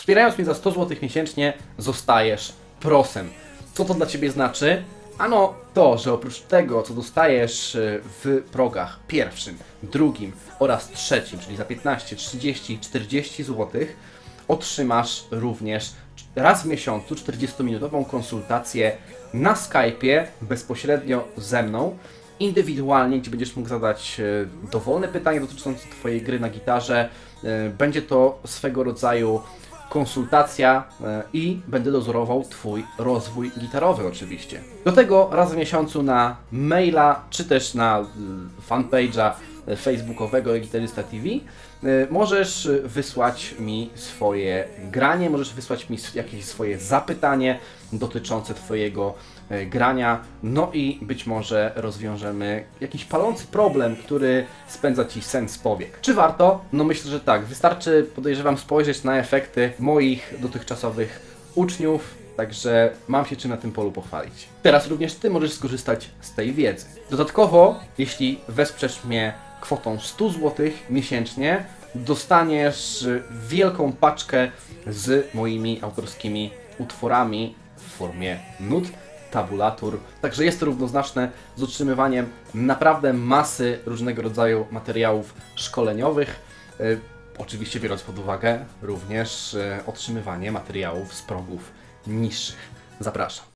Wspierając mnie za 100 zł miesięcznie, zostajesz prosem. Co to dla Ciebie znaczy? Ano to, że oprócz tego, co dostajesz w progach pierwszym, drugim oraz trzecim, czyli za 15, 30, 40 zł, otrzymasz również raz w miesiącu 40-minutową konsultację na Skype'ie bezpośrednio ze mną, indywidualnie, gdzie będziesz mógł zadać dowolne pytanie dotyczące Twojej gry na gitarze. Będzie to swego rodzaju konsultacja i będę dozorował Twój rozwój gitarowy oczywiście. Do tego raz w miesiącu na maila, czy też na fanpage'a facebookowego Gitarysta TV możesz wysłać mi swoje granie, możesz wysłać mi jakieś swoje zapytanie dotyczące Twojego grania, no i być może rozwiążemy jakiś palący problem, który spędza Ci sen z powiek. Czy warto? No myślę, że tak. Wystarczy, podejrzewam, spojrzeć na efekty moich dotychczasowych uczniów, także mam się czym na tym polu pochwalić. Teraz również Ty możesz skorzystać z tej wiedzy. Dodatkowo, jeśli wesprzesz mnie kwotą 100 zł miesięcznie, dostaniesz wielką paczkę z moimi autorskimi utworami w formie nut, tabulatur. Także jest to równoznaczne z otrzymywaniem naprawdę masy różnego rodzaju materiałów szkoleniowych. Oczywiście biorąc pod uwagę również otrzymywanie materiałów z progów niższych. Zapraszam.